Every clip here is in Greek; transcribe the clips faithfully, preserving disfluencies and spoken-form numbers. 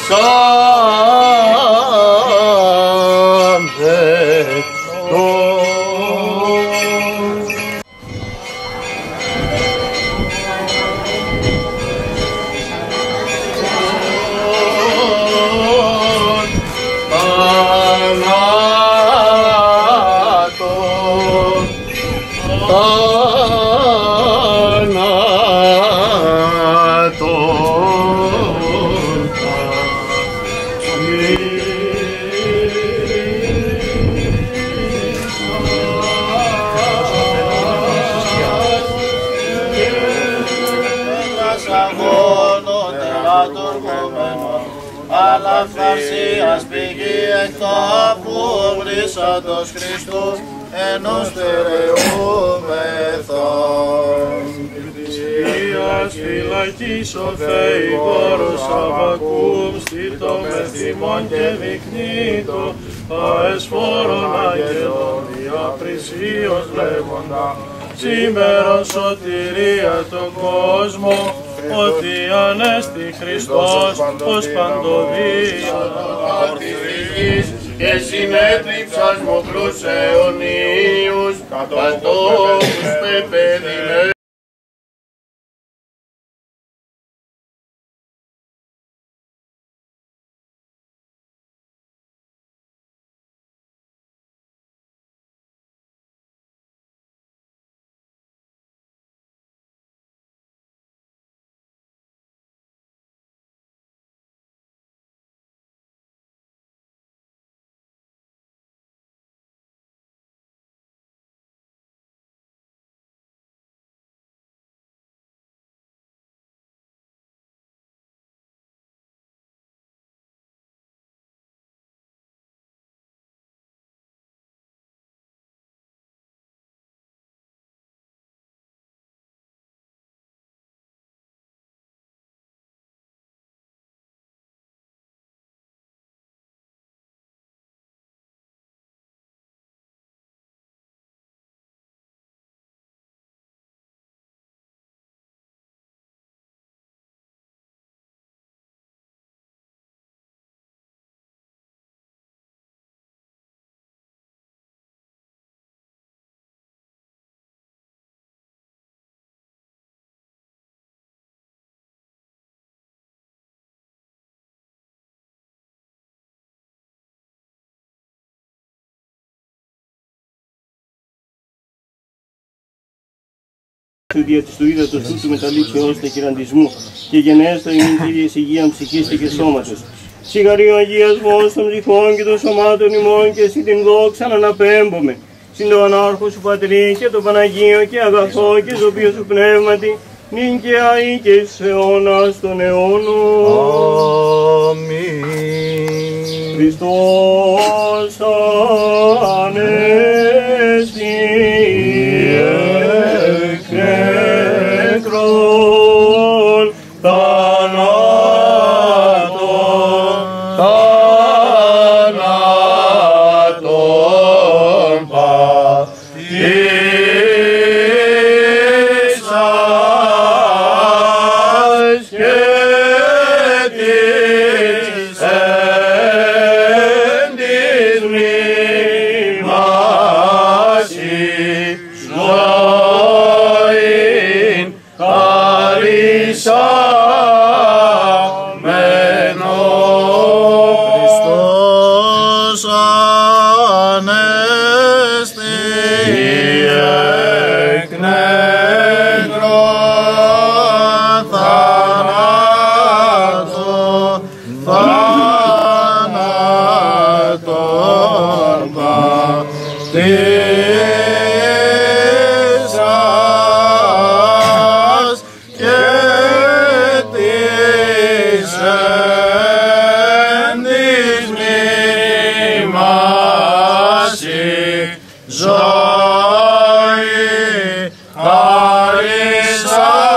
αλλά φθαρσίας πηγή εκ τάφου βρήσαντος Χριστού ενός στερεούμεθα. Ίας φυλακής ο Θεϊγόρος Αββακούμ στήτω με θυμόν και δεικνύτω αεσφόρον αγγελών διαπρισίως λέγοντα σήμερον σωτηρία τον κόσμο ότι ανέστη Χριστός ως παντοδία και συνέτριψας μοχλούς αιωνίους κατόχους πεπαιδημένους. Δια της του ύδατος τούτου μεταλήψεως τε χειραντισμού και γενέστα ημίν Κύριες υγείαν ψυχής και σώματος. Σιγαρίο αγιασμός των ψυχών και των σωμάτων ημών και εσύ την δόξαν αναπέμπομε. Συν το ανάρχο σου Πατρί και το Παναγίο και αγαθό και ζωπίο σου πνεύματι, νυν και αεί και εις αιώνας των αιώνων. Αμήν. Χριστός ανέστη εκ νεκρών θανάτων, θανάτων πατήσας και της εν της μνήμασι ζωήν χαρισάμενο. Χριστός ανέστη εκ νεκρών θανάτων, θανάτων πατήσας και της εν της μνήμασι ζωή χαρισάμενο.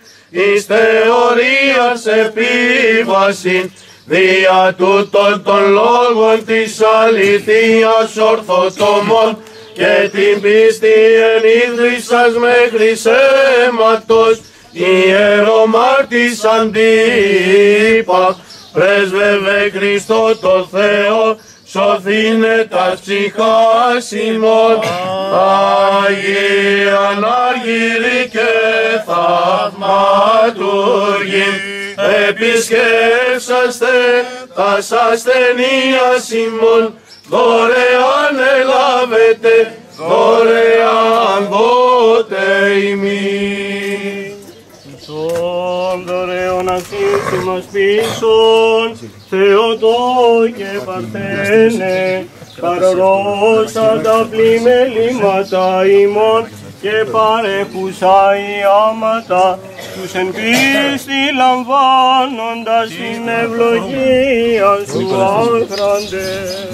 εις θεωρίας επίβαση, δια τούτων των λόγων της αληθείας ορθοτόμων και την πίστη ενίδρυσας μέχρι αίματος, ιερομάρτης Αντίπα, πρέσβευε Χριστό το Θεό, σωθήνε τας ψυχάς ημών. Αγίαν Αργύρι και θαυματούργοι, επισκέψαστε τας ασθενείας ημών, δωρεάν ελάβετε, δωρεάν δότε ημίν. Τον δωρεών ασύσι μας πίσων, Θεοτό και Παρθένε, παρορώσα τα πλημελήματα ημών και παρέχουσα οι άματα, τους εν πίστη λαμβάνοντας την ευλογία σου άχραντες.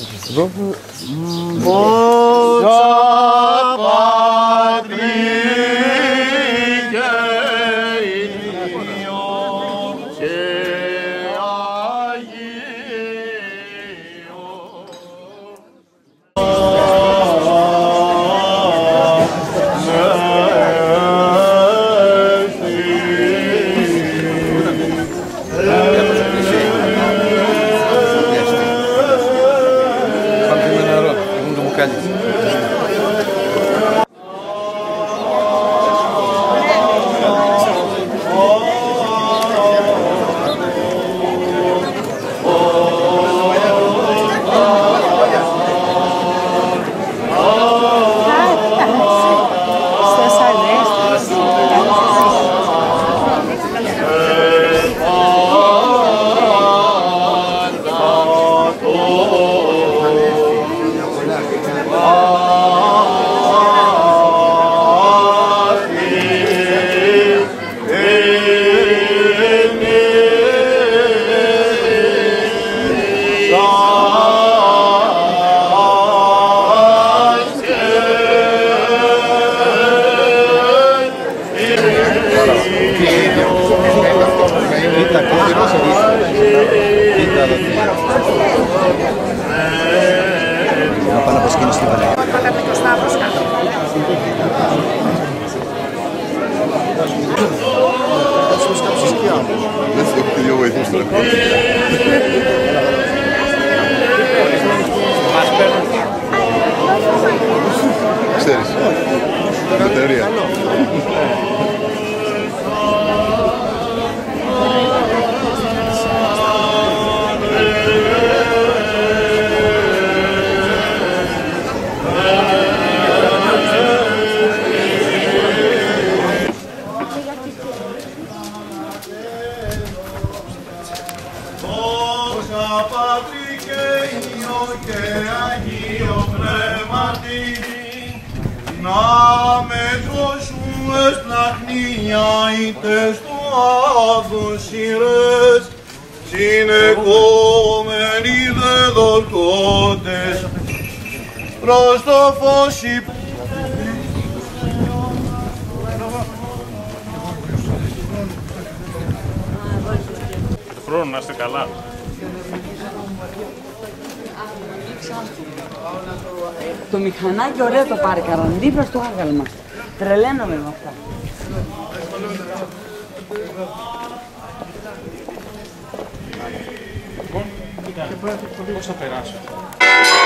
Δόξα Πατρί και Υιό και Δεν θα έχω δύο βοηθούς τώρα. Ξέρεις, την εταιρεία. Πατρί και Υιό και Αγίο Πνεύματι, να μετρώσουμε σπλαχνία ήτες του άδους σειρές, συνεχόμενοι δε δορκώντες προς το φως υπ... Χρόνο να είστε καλά. Το μηχανάκι ωραίο το πάρκαρα, δίπλα στο άγαλμα. Τρελαίνομαι με αυτά. Λοιπόν, πώς θα περάσω.